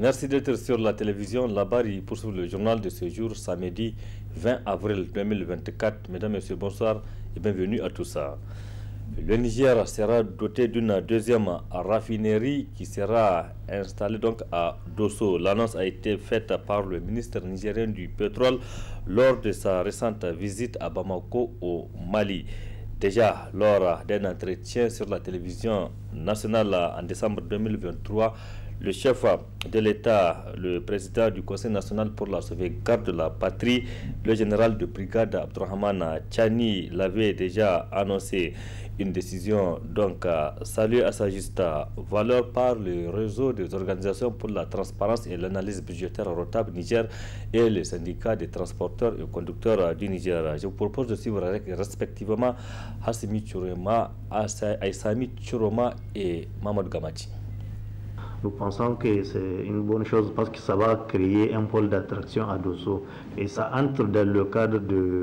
Merci d'être sur la télévision. Labari poursuit le journal de ce jour, samedi 20 avril 2024. Mesdames, Messieurs, bonsoir et bienvenue à tous. Le Niger sera doté d'une deuxième raffinerie qui sera installée donc à Dosso. L'annonce a été faite par le ministre nigérien du pétrole lors de sa récente visite à Bamako au Mali. Déjà, lors d'un entretien sur la télévision nationale en décembre 2023, le chef de l'État, le président du Conseil national pour la sauvegarde de la patrie, le général de brigade Abdourahmane Tchani l'avait déjà annoncé. Une décision donc saluée à sa juste valeur par le réseau des organisations pour la transparence et l'analyse budgétaire Rotab Niger et les syndicats des transporteurs et conducteurs du Niger. Je vous propose de suivre respectivement Hassimi Tchuroma, Aïssami Tchuroma et Mamadou Gamachi. Nous pensons que c'est une bonne chose parce que ça va créer un pôle d'attraction à Dosso et ça entre dans le cadre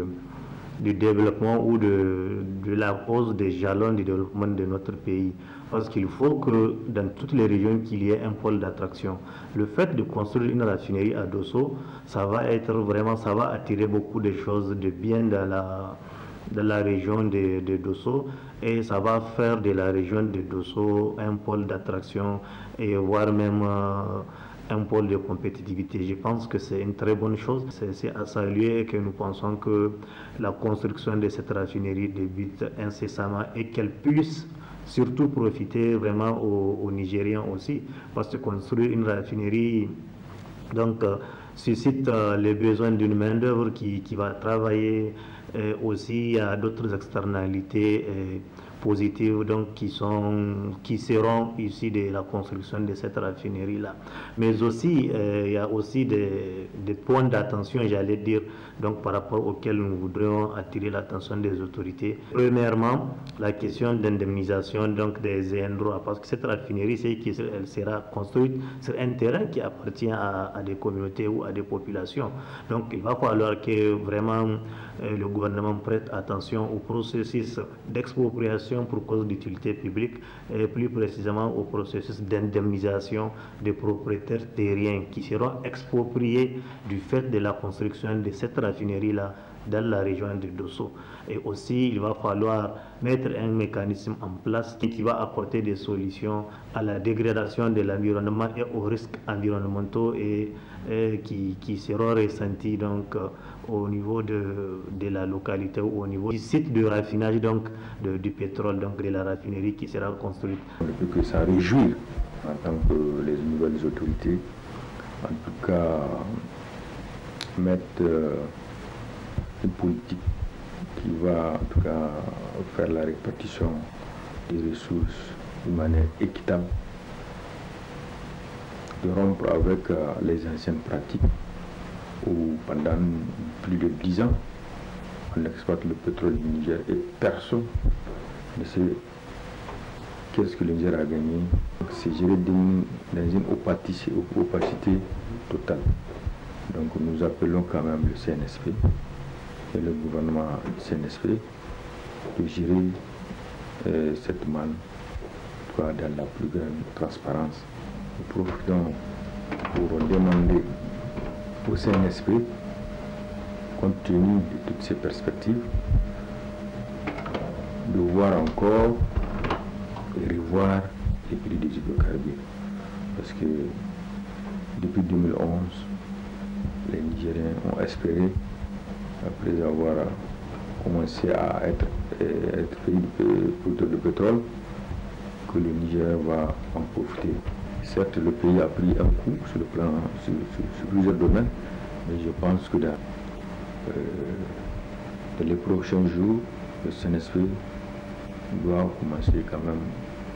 du développement ou de la pose des jalons du développement de notre pays. Parce qu'il faut que dans toutes les régions qu'il y ait un pôle d'attraction. Le fait de construire une raffinerie à Dosso, ça va attirer beaucoup de choses de bien dans la région de Dosso et ça va faire de la région de Dosso un pôle d'attraction et voire même un pôle de compétitivité. Je pense que c'est une très bonne chose. C'est à saluer et que nous pensons que la construction de cette raffinerie débute incessamment et qu'elle puisse surtout profiter vraiment aux Nigériens aussi, parce que construire une raffinerie donc suscite les besoins d'une main-d'œuvre qui va travailler. Aussi, il y a d'autres externalités positives donc, qui seront issues de la construction de cette raffinerie-là. Mais aussi, il y a aussi des points d'attention, j'allais dire, donc, par rapport auxquels nous voudrions attirer l'attention des autorités. Premièrement, la question d'indemnisation des ayants droit, parce que cette raffinerie, elle sera construite sur un terrain qui appartient à des communautés ou à des populations. Donc, il va falloir que vraiment le gouvernement prête attention au processus d'expropriation pour cause d'utilité publique et plus précisément au processus d'indemnisation des propriétaires terriens qui seront expropriés du fait de la construction de cette raffinerie-là dans la région de Dosso. Et aussi, il va falloir mettre un mécanisme en place qui va apporter des solutions à la dégradation de l'environnement et aux risques environnementaux et qui seront ressentis donc au niveau de la localité ou au niveau du site de raffinage donc du pétrole, donc de la raffinerie qui sera construite. On ne peut que s'en réjouir en tant que les nouvelles autorités, en tout cas mettre une politique qui va en tout cas faire la répartition des ressources de manière équitable, de rompre avec les anciennes pratiques où pendant plus de 10 ans on exploite le pétrole du Niger et personne ne sait qu'est-ce que le Niger a gagné. C'est géré dans une opacité totale. Donc nous appelons quand même le CNSP et le gouvernement du CNSP de gérer cette manne dans la plus grande transparence. Nous profitons pour demander au CNSP, compte tenu de toutes ces perspectives, de voir encore et revoir les prix des hydrocarbures. Parce que depuis 2011, les Nigériens ont espéré, après avoir commencé à être pays producteur de pétrole, que le Niger va en profiter. Certes, le pays a pris un coup sur plusieurs domaines, mais je pense que dans les prochains jours, le CNSP doit commencer quand même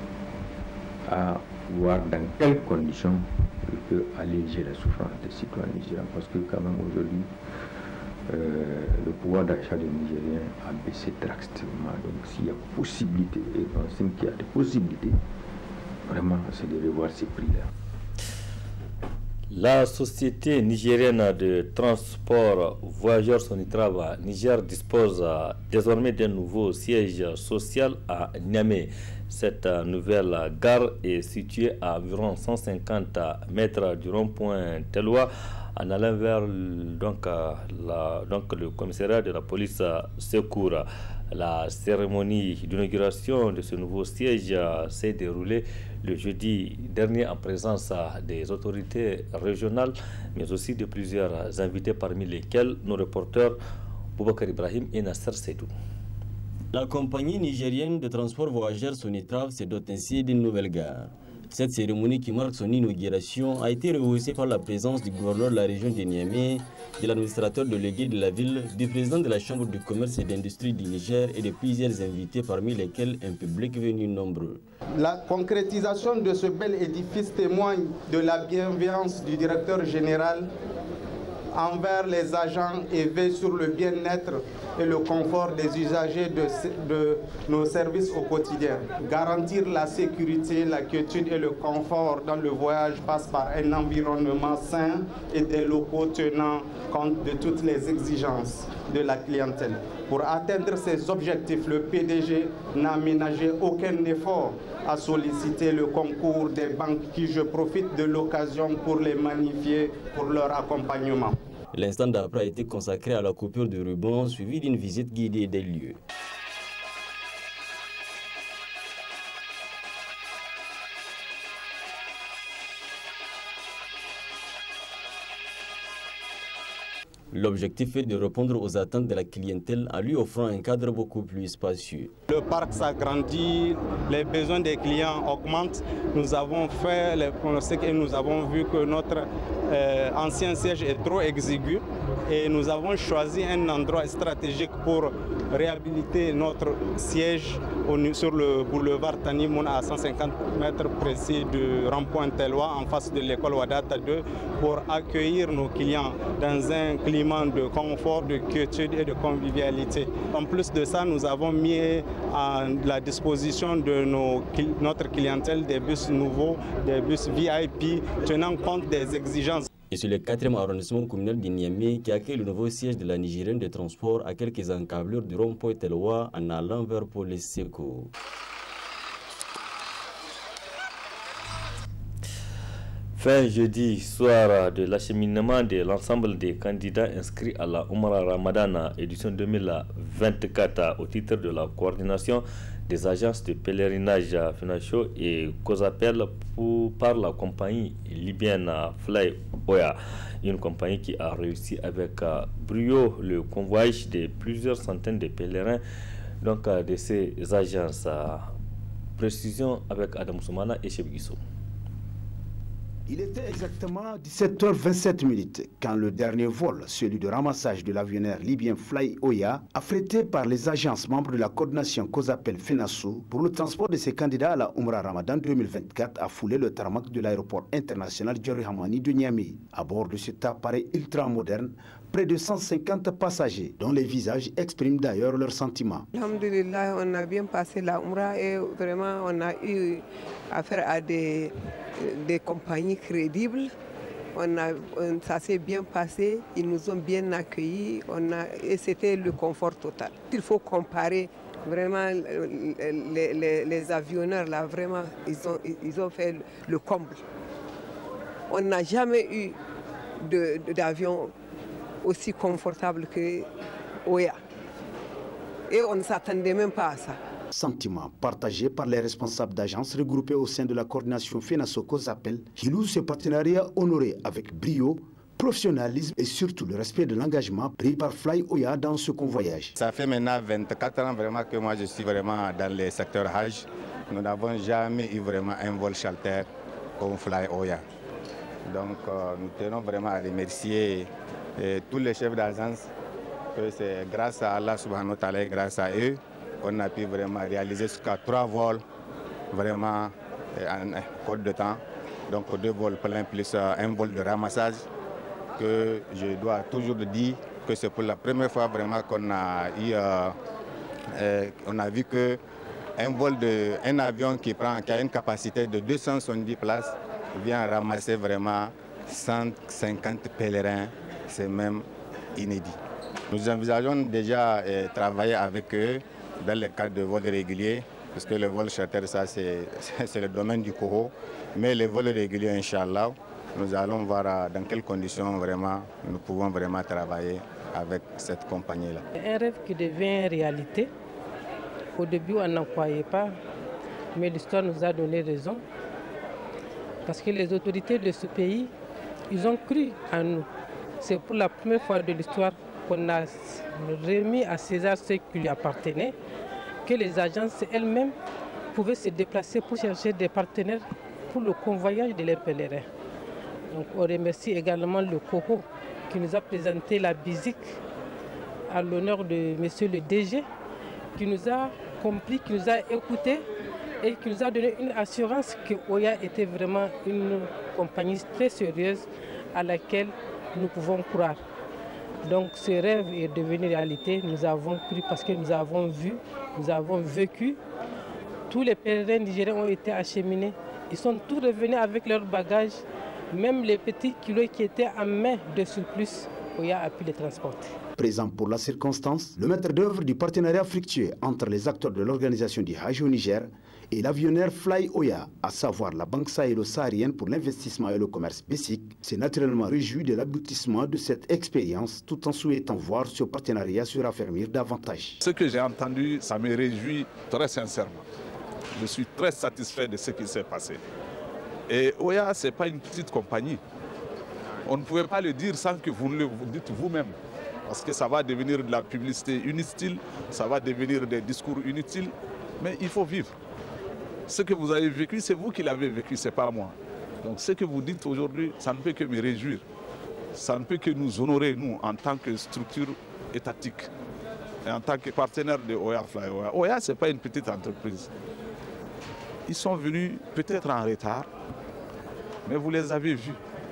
à voir dans quelles conditions il peut alléger la souffrance des citoyens nigériens. Parce que quand même aujourd'hui, le pouvoir d'achat des Nigériens a baissé drastiquement. Donc s'il y a possibilité, et on sait qu'il y a des possibilités, vraiment c'est de revoir ces prix-là. La société nigérienne de transport voyageurs Sonitrava Niger dispose désormais d'un nouveau siège social à Niamey. Cette nouvelle gare est située à environ 150 mètres du rond-point Teloua, en allant vers le commissariat de la police secours. La cérémonie d'inauguration de ce nouveau siège s'est déroulée le jeudi dernier en présence des autorités régionales, mais aussi de plusieurs invités, parmi lesquels nos reporters Boubacar Ibrahim et Nasser Seydou. La compagnie nigérienne de transport voyageurs Sonitrav se dote ainsi d'une nouvelle gare. Cette cérémonie qui marque son inauguration a été rehaussée par la présence du gouverneur de la région de Niamey, de l'administrateur délégué de la ville, du président de la Chambre du commerce et d'industrie du Niger et de plusieurs invités, parmi lesquels un public venu nombreux. La concrétisation de ce bel édifice témoigne de la bienveillance du directeur général envers les agents et veille sur le bien-être et le confort des usagers de nos services au quotidien. Garantir la sécurité, la quiétude et le confort dans le voyage passe par un environnement sain et des locaux tenant compte de toutes les exigences de la clientèle. Pour atteindre ces objectifs, le PDG n'a ménagé aucun effort à solliciter le concours des banques qui, je profite de l'occasion pour les magnifier pour leur accompagnement. L'instant d'après a été consacré à la coupure de ruban, suivie d'une visite guidée des lieux. L'objectif est de répondre aux attentes de la clientèle en lui offrant un cadre beaucoup plus spacieux. Le parc s'agrandit, les besoins des clients augmentent. Nous avons fait les pronostics et nous avons vu que notre ancien siège est trop exigu et nous avons choisi un endroit stratégique pour réhabiliter notre siège sur le boulevard Tani Mouna à 150 mètres précis du rond-point Teloua en face de l'école Wadata 2 pour accueillir nos clients dans un climat de confort, de quiétude et de convivialité. En plus de ça, nous avons mis à la disposition de notre clientèle des bus nouveaux, des bus VIP tenant compte des exigences. Et sur le 4e arrondissement communal de Niamey qui accueille le nouveau siège de la Nigérienne de transport à quelques encablures du rond-point Teloua en allant vers Police Secours. Fin jeudi soir de l'acheminement de l'ensemble des candidats inscrits à la Oumra Ramadan édition 2024 au titre de la coordination des agences de pèlerinage Finacho et Cosapel par la compagnie libyenne Fly Oya, une compagnie qui a réussi avec brio le convoyage de plusieurs centaines de pèlerins de ces agences. Précision avec Adam Soumana et Cheb Guissou. Il était exactement 17h27 quand le dernier vol, celui de ramassage de l'avionnaire libyen Fly Oya, affrété par les agences membres de la coordination Cosapel Fenasso pour le transport de ses candidats à la Oumra Ramadan 2024, a foulé le tarmac de l'aéroport international Djari Hamani de Niamey. À bord de cet appareil ultra-moderne, près de 150 passagers, dont les visages expriment d'ailleurs leurs sentiments. Alhamdulillah, on a bien passé la Oumra et vraiment on a eu affaire à des compagnies crédibles. Ça s'est bien passé, ils nous ont bien accueillis et c'était le confort total. Il faut comparer vraiment les avionneurs là, vraiment ils ont fait le comble. On n'a jamais eu d'avion aussi confortable que Oya. Et on ne s'attendait même pas à ça. Sentiment partagé par les responsables d'agences regroupés au sein de la coordination Fenasso Cosapel, qui loue ce partenariat honoré avec brio, professionnalisme et surtout le respect de l'engagement pris par Fly Oya dans ce convoyage. Ça fait maintenant 24 ans vraiment que moi je suis vraiment dans le secteur Hajj. Nous n'avons jamais eu vraiment un vol charter comme Fly Oya. Donc nous tenons vraiment à remercier tous les chefs d'agence, que c'est grâce à Allah subhanahu wa ta'ala et grâce à eux qu'on a pu vraiment réaliser jusqu'à 3 vols vraiment en cours de temps. Donc 2 vols pleins plus un vol de ramassage, que je dois toujours dire que c'est pour la première fois vraiment qu'on a eu, on a vu que un avion qui a une capacité de 270 places vient ramasser vraiment 150 pèlerins, c'est même inédit. Nous envisageons déjà travailler avec eux dans le cadre de vols réguliers, parce que le vol charter, ça c'est le domaine du COHO, mais les vols réguliers, Inch'Allah, nous allons voir dans quelles conditions vraiment nous pouvons vraiment travailler avec cette compagnie-là. Un rêve qui devient réalité. Au début, on n'en croyait pas, mais l'histoire nous a donné raison. Parce que les autorités de ce pays, ils ont cru en nous. C'est pour la première fois de l'histoire qu'on a remis à César ce qui lui appartenait, que les agences elles-mêmes pouvaient se déplacer pour chercher des partenaires pour le convoyage de leurs pèlerins. Donc on remercie également le COHO qui nous a présenté la BISIC à l'honneur de monsieur le DG, qui nous a compris, qui nous a écoutés et qui nous a donné une assurance que Oya était vraiment une compagnie très sérieuse à laquelle nous pouvons croire. Donc ce rêve est devenu réalité, nous avons cru parce que nous avons vu, nous avons vécu. Tous les pèlerins nigériens ont été acheminés, ils sont tous revenus avec leurs bagages, même les petits kilos qui étaient en main de surplus, Oya a pu les transporter. Présent pour la circonstance, le maître d'œuvre du partenariat fructueux entre les acteurs de l'organisation du Hajj au Niger et l'avionnaire Fly Oya, à savoir la Banque sahélo-saharienne pour l'investissement et le commerce BESIC, s'est naturellement réjoui de l'aboutissement de cette expérience tout en souhaitant voir ce partenariat se raffermir davantage. Ce que j'ai entendu, ça me réjouit très sincèrement. Je suis très satisfait de ce qui s'est passé. Et Oya, ce n'est pas une petite compagnie. On ne pouvait pas le dire sans que vous le dites vous-même. Parce que ça va devenir de la publicité inutile, ça va devenir des discours inutiles. Mais il faut vivre. Ce que vous avez vécu, c'est vous qui l'avez vécu, ce n'est pas moi. Donc ce que vous dites aujourd'hui, ça ne peut que me réjouir. Ça ne peut que nous honorer, nous, en tant que structure étatique. Et en tant que partenaire de Oya Fly Oya. Oya, ce n'est pas une petite entreprise. Ils sont venus peut-être en retard, mais vous les avez vus.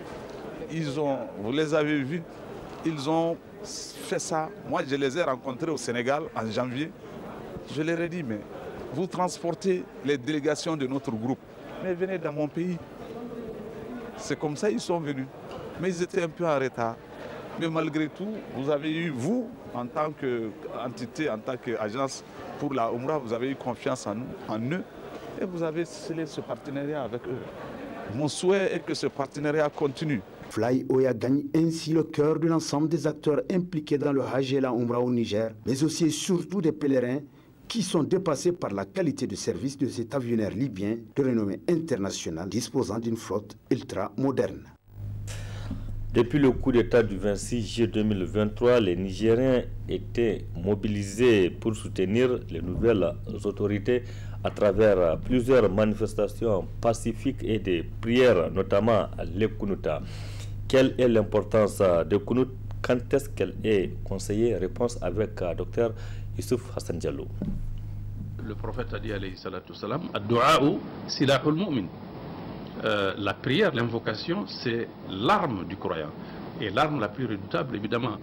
Vous les avez vus, ils ont fait ça. Moi, je les ai rencontrés au Sénégal en janvier. Je leur ai dit, mais vous transportez les délégations de notre groupe, mais venez dans mon pays. C'est comme ça qu'ils sont venus. Mais ils étaient un peu en retard. Mais malgré tout, vous avez eu, vous, en tant qu'entité, en tant qu'agence pour la Umrah, vous avez eu confiance en eux et vous avez scellé ce partenariat avec eux. Mon souhait est que ce partenariat continue. Fly Oya gagne ainsi le cœur de l'ensemble des acteurs impliqués dans le Hajj et la Umrah au Niger, mais aussi et surtout des pèlerins qui sont dépassés par la qualité de service de cet avionnaire libyen de renommée internationale disposant d'une flotte ultra moderne. Depuis le coup d'État du 26 juillet 2023, les Nigériens étaient mobilisés pour soutenir les nouvelles autorités à travers plusieurs manifestations pacifiques et des prières, notamment à l'Ekunuta. Quelle est l'importance de Kunut? Quand est-ce qu'elle est conseillée? Réponse avec Dr Youssouf Hassan Diallo. Le prophète a dit alayhi salatu salam, ad-du'a'u silahul mu'min. La prière, l'invocation, c'est l'arme du croyant. Et l'arme la plus redoutable, évidemment,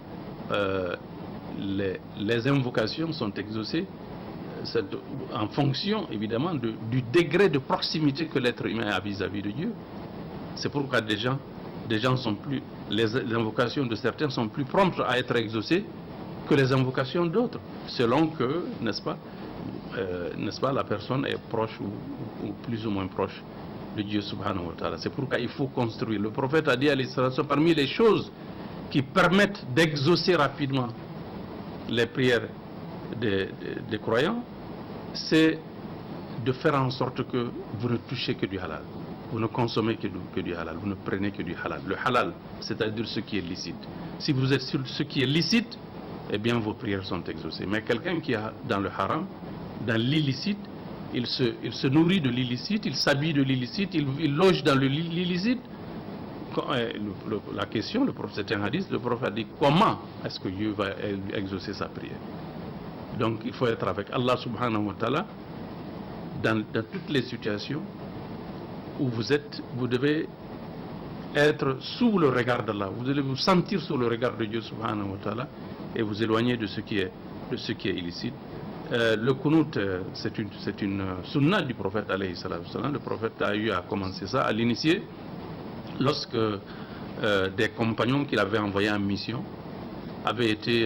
les invocations sont exaucées en fonction, évidemment, du degré de proximité que l'être humain a vis-à-vis de Dieu. C'est pourquoi des gens sont plus, les invocations de certains sont plus promptes à être exaucées que les invocations d'autres, selon que, n'est-ce pas, la personne est proche ou plus ou moins proche de Dieu subhanahu wa ta'ala. C'est pourquoi il faut construire. Le prophète a dit à l'Israël, parmi les choses qui permettent d'exaucer rapidement les prières des croyants, c'est de faire en sorte que vous ne touchez que du halal. Vous ne consommez que du halal, vous ne prenez que du halal. Le halal, c'est-à-dire ce qui est licite. Si vous êtes sur ce qui est licite, eh bien vos prières sont exaucées. Mais quelqu'un qui est dans le haram, dans l'illicite, il se nourrit de l'illicite, il s'habille de l'illicite, il loge dans l'illicite. La question, c'est un hadith, le prophète a dit comment est-ce que Dieu va exaucer sa prière. Donc il faut être avec Allah subhanahu wa ta'ala dans toutes les situations où vous devez être sous le regard d'Allah, vous devez vous sentir sous le regard de Dieu subhanahu wa ta'ala et vous éloigner de ce qui est illicite. Le kunut, c'est une sunna du prophète alayhi salatu salam. Le prophète a eu à commencer ça, à l'initier lorsque des compagnons qu'il avait envoyés en mission avaient été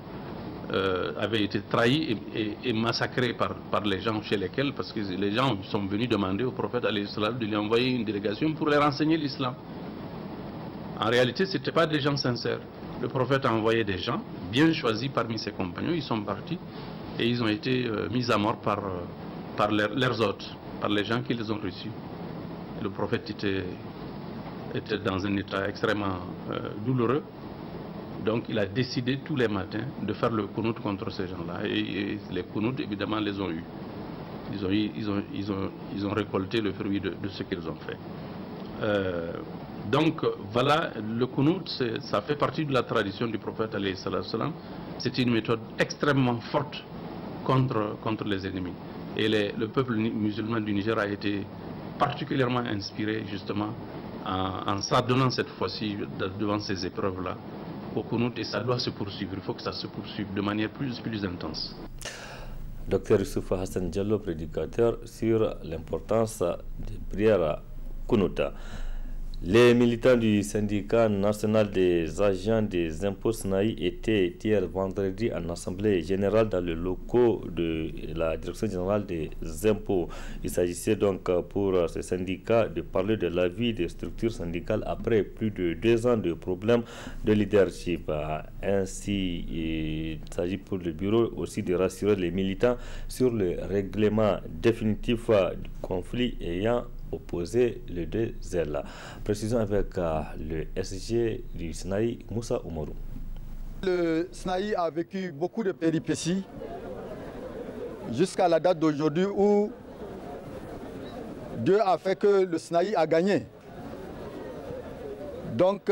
trahis et massacrés par les gens chez lesquels, parce que les gens sont venus demander au prophète alayhi salam de lui envoyer une délégation pour les renseigner l'islam. En réalité, ce n'étaient pas des gens sincères. Le prophète a envoyé des gens bien choisis parmi ses compagnons, ils sont partis et ils ont été mis à mort par leurs hôtes, par les gens qui les ont reçus. Le prophète était dans un état extrêmement douloureux. Donc il a décidé tous les matins de faire le qunut contre ces gens-là. Et les qunut, évidemment, les ont eus. Ils ont récolté le fruit de ce qu'ils ont fait. Donc voilà, le qunut, ça fait partie de la tradition du prophète alayhi salam. C'est une méthode extrêmement forte contre les ennemis. Et le peuple musulman du Niger a été particulièrement inspiré justement en s'adonnant cette fois-ci devant ces épreuves-là au qunut, et ça doit se poursuivre. Il faut que ça se poursuive de manière plus intense. Docteur Youssouf Hassan Diallo, prédicateur sur l'importance des prières qunut. Les militants du syndicat national des agents des impôts SNAI étaient hier vendredi en assemblée générale dans le locaux de la direction générale des impôts. Il s'agissait donc pour ce syndicat de parler de la vie des structures syndicales après plus de 2 ans de problèmes de leadership. Ainsi, il s'agit pour le bureau aussi de rassurer les militants sur le règlement définitif du conflit ayant opposé les 2 ailes. Précision avec le SG du SNAI, Moussa Oumarou. Le SNAI a vécu beaucoup de péripéties jusqu'à la date d'aujourd'hui où Dieu a fait que le SNAI a gagné. Donc,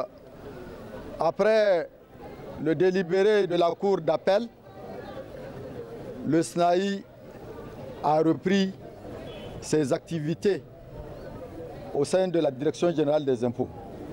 après le délibéré de la cour d'appel, le SNAI a repris ses activités au sein de la Direction générale des impôts.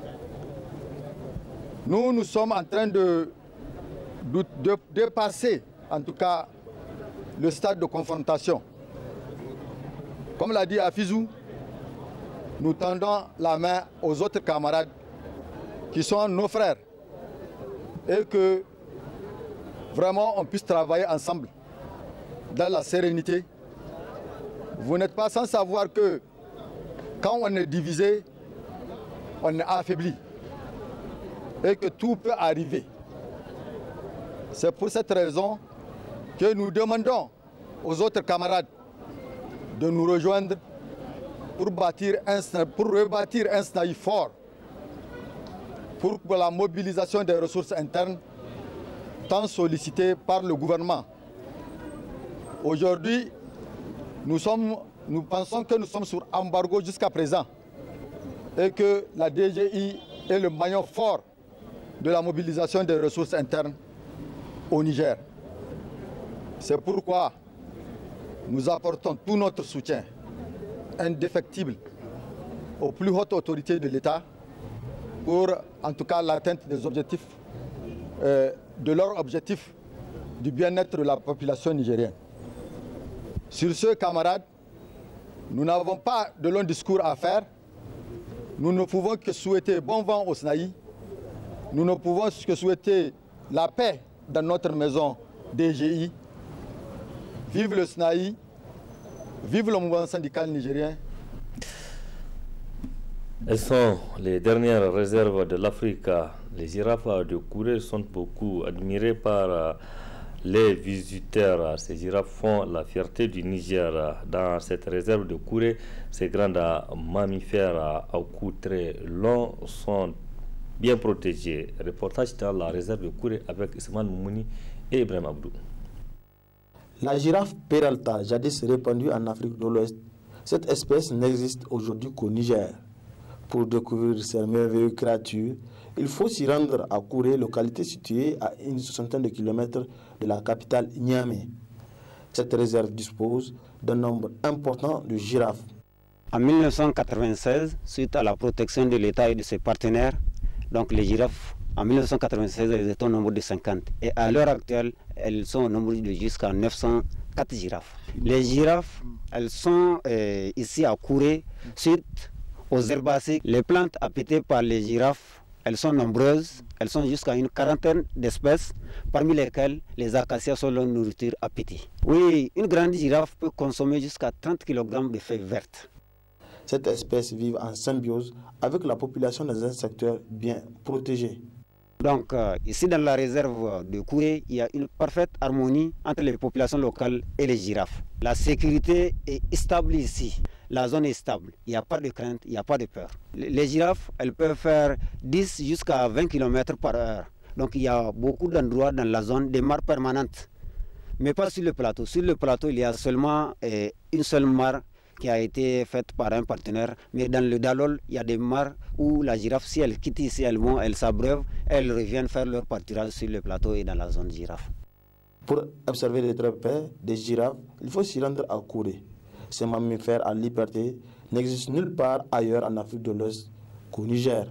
Nous sommes en train de dépasser, en tout cas, le stade de confrontation. Comme l'a dit Afizou, nous tendons la main aux autres camarades qui sont nos frères et que vraiment on puisse travailler ensemble dans la sérénité. Vous n'êtes pas sans savoir que quand on est divisé, on est affaibli et que tout peut arriver. C'est pour cette raison que nous demandons aux autres camarades de nous rejoindre pour rebâtir un SNAI fort, pour la mobilisation des ressources internes tant sollicitées par le gouvernement. Aujourd'hui, nous pensons que nous sommes sur embargo jusqu'à présent et que la DGI est le maillon fort de la mobilisation des ressources internes au Niger. C'est pourquoi nous apportons tout notre soutien indéfectible aux plus hautes autorités de l'État pour, en tout cas, l'atteinte des objectifs, de leur objectif du bien-être de la population nigérienne. Sur ce, camarades, nous n'avons pas de long discours à faire. Nous ne pouvons que souhaiter bon vent au SNAI. Nous ne pouvons que souhaiter la paix dans notre maison DGI. Vive le SNAI, vive le mouvement syndical nigérien. Elles sont les dernières réserves de l'Afrique. Les girafes de Kouré sont beaucoup admirées par les visiteurs. Ces girafes font la fierté du Niger. Dans cette réserve de Kouré, ces grands mammifères à cou très long sont bien protégés. Reportage dans la réserve de Kouré avec Ismaël Moumouni et Ibrahim Abdou. La girafe Peralta, jadis répandue en Afrique de l'Ouest, cette espèce n'existe aujourd'hui qu'au Niger. Pour découvrir ces merveilleuses créatures, il faut s'y rendre à Kouré, localité située à une 60aine de kilomètres de la capitale Niamey. Cette réserve dispose d'un nombre important de girafes. En 1996, suite à la protection de l'État et de ses partenaires, donc les girafes, en 1996, elles étaient au nombre de 50. Et à l'heure actuelle, elles sont au nombre de jusqu'à 904 girafes. Les girafes, elles sont ici à Kouré, suite aux herbacées. Les plantes appétées par les girafes, elles sont nombreuses, elles sont jusqu'à une quarantaine d'espèces, parmi lesquelles les acacias sont leur nourriture appétite. Oui, une grande girafe peut consommer jusqu'à 30 kg de feuilles vertes. Cette espèce vit en symbiose avec la population dans un secteur bien protégé. Donc ici dans la réserve de Kouré, il y a une parfaite harmonie entre les populations locales et les girafes. La sécurité est stable ici. La zone est stable, il n'y a pas de crainte, il n'y a pas de peur. Les girafes, elles peuvent faire 10 jusqu'à 20 km par heure. Donc il y a beaucoup d'endroits dans la zone des mares permanentes. Mais pas sur le plateau. Sur le plateau, il y a seulement une seule mare qui a été faite par un partenaire. Mais dans le Dalol, il y a des mares où la girafe, si elle quitte ici, elle s'abreuve, elles reviennent faire leur pâturage sur le plateau et dans la zone girafe. Pour observer les trappes des girafes, il faut s'y rendre à Kouré. Ces mammifères en liberté n'existent nulle part ailleurs en Afrique de l'Ouest qu'au Niger.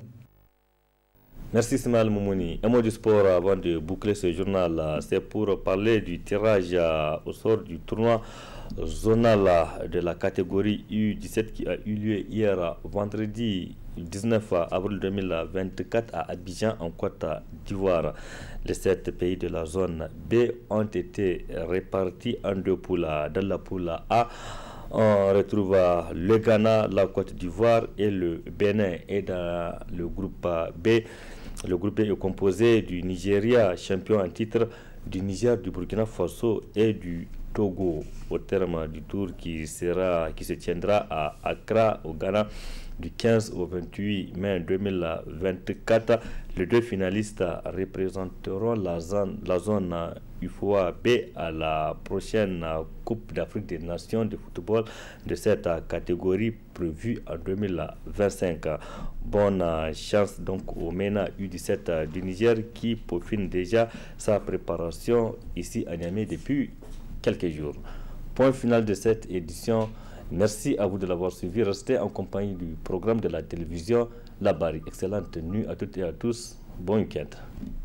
Merci Ismaël Moumouni. Un mot du sport avant de boucler ce journal. C'est pour parler du tirage au sort du tournoi zonal de la catégorie U17 qui a eu lieu hier vendredi 19 avril 2024 à Abidjan en Côte d'Ivoire. Les 7 pays de la zone B ont été répartis en 2 poules. Dans la poule A, on retrouve le Ghana, la Côte d'Ivoire et le Bénin. Et dans le groupe B est composé du Nigeria, champion en titre, du Niger, du Burkina Faso et du Togo. Au terme du tour qui se tiendra à Accra, au Ghana, du 15 au 28 mai 2024, les 2 finalistes représenteront la zone UFOA B à la prochaine Coupe d'Afrique des Nations de football de cette catégorie prévue en 2025. Bonne chance donc au MENA U17 du Niger qui peaufine déjà sa préparation ici à Niamey depuis quelques jours. Point final de cette édition. Merci à vous de l'avoir suivi. Restez en compagnie du programme de la télévision La Barre. Excellente nuit à toutes et à tous. Bon week-end.